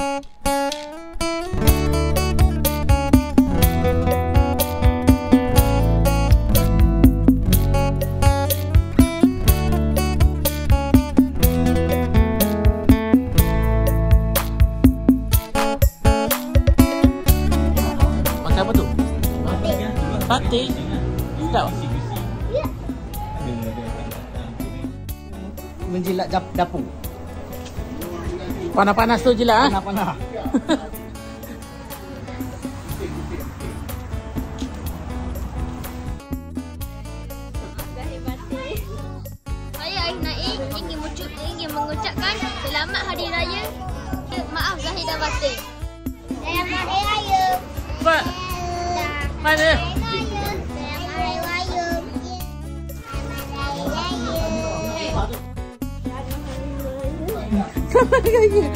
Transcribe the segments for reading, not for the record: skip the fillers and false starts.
Apa tu? Sate. Sedap. Menjilat dapur. Panas-panas tu jilat ah. Panas-panas. Saya Ain Naim ingin mengucapkan selamat Hari Raya. Maaf Zahir dan Batin. Selamat Hari Raya. Mana? Selamat Hari Raya.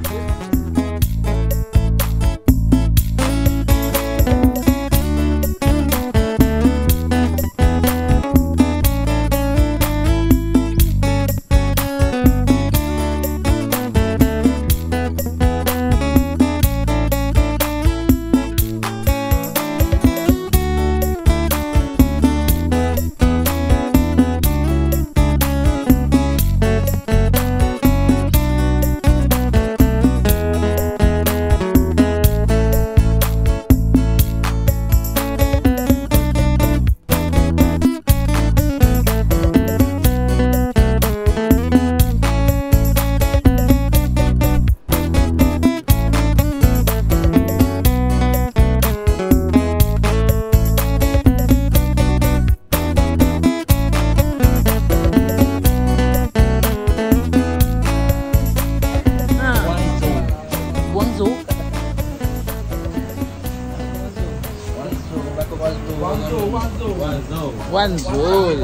Wanzul.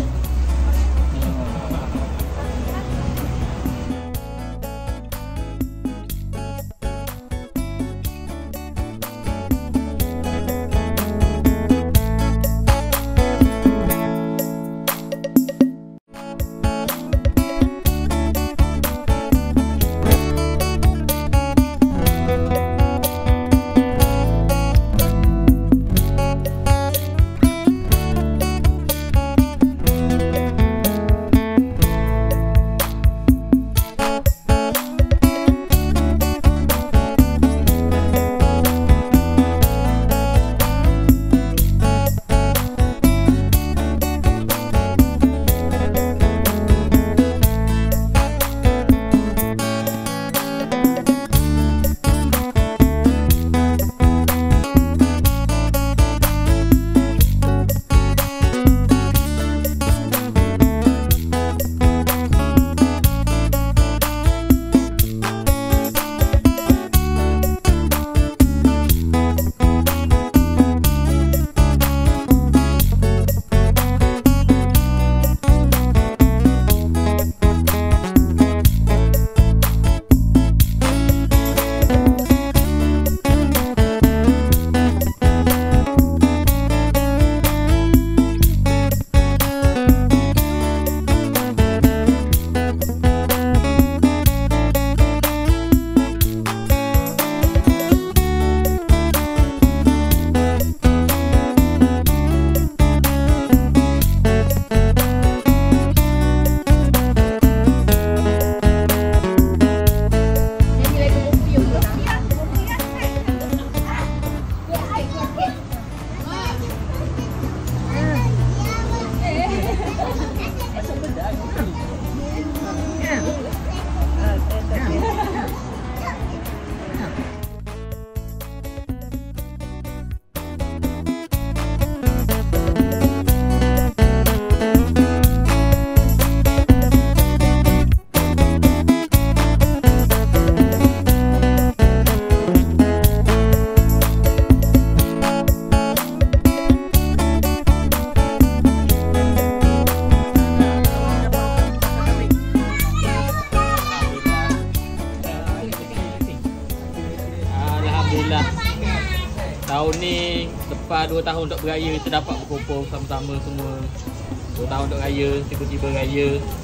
Tahun ni lepas 2 tahun untuk beraya, kita dapat berkumpul sama-sama semua. 2 tahun untuk raya, tiba-tiba raya.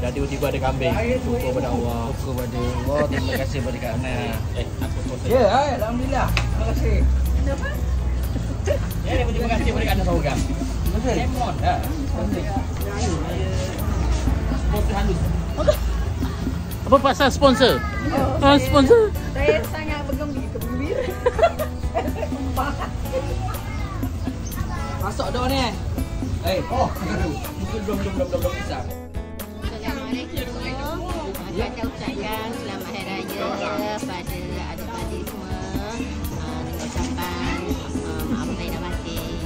Dan tiba-tiba ada kambing. Syukur pada Allah. Syukur pada Allah. Terima kasih pada Kak Ana. Aku sponsor. Ya, alhamdulillah. Terima kasih. Kenapa? Ya, terima kasih pada Kak Ana Saugam. Lemon dah. Sponsor halus. Apa pasal sponsor? Sponsor. Saya sangat bergembira. Masuk dah ni. Mungkin belum bisa. Assalamualaikum. Kita ucapkan selamat hari raya pada adik-adik semua. Dengan ucapan maaf lahir dan batin.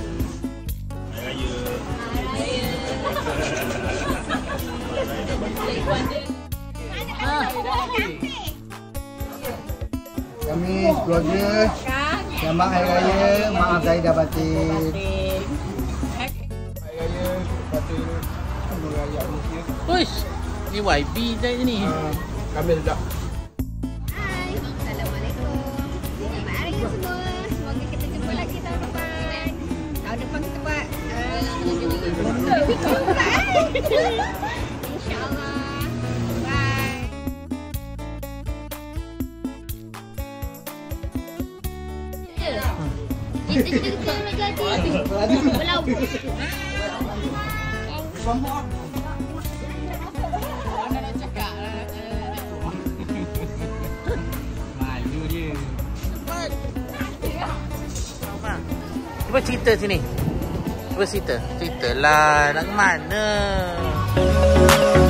Kami keluarga selamat hari raya, maaf lahir dan batin. Hari raya kepada seluruh rakyat Malaysia. Uish, ni YB tadi ni. Kami ledak. Hai, Assalamualaikum. Selamat hari raya semua. Semoga kita jumpa lagi tahun depan. Tahun depan kita buat InsyaAllah. Bye. Kita nak jadi berlabuh. Malu dia. Cuba cerita sini. Cuba cerita. Ceritalah nak ke mana.